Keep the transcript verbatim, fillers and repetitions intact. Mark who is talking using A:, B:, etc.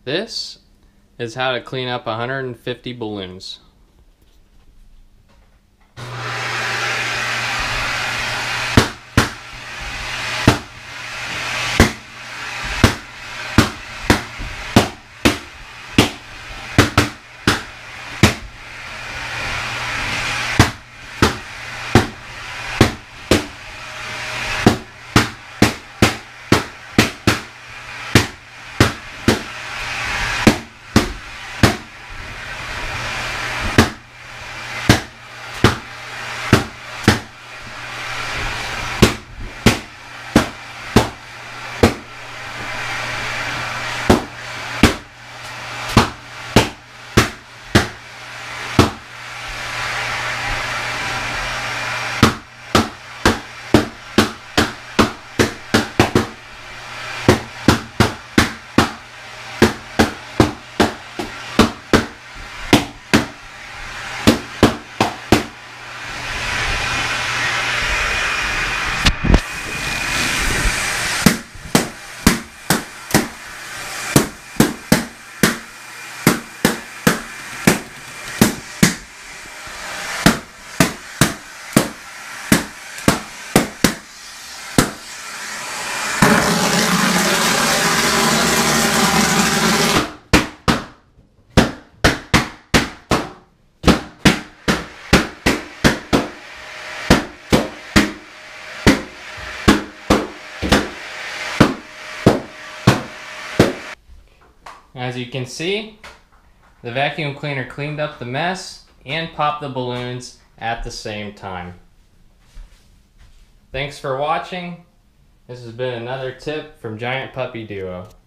A: This is how to clean up one hundred fifty balloons. As you can see, the vacuum cleaner cleaned up the mess and popped the balloons at the same time. Thanks for watching. This has been another tip from Giant Puppy Duo.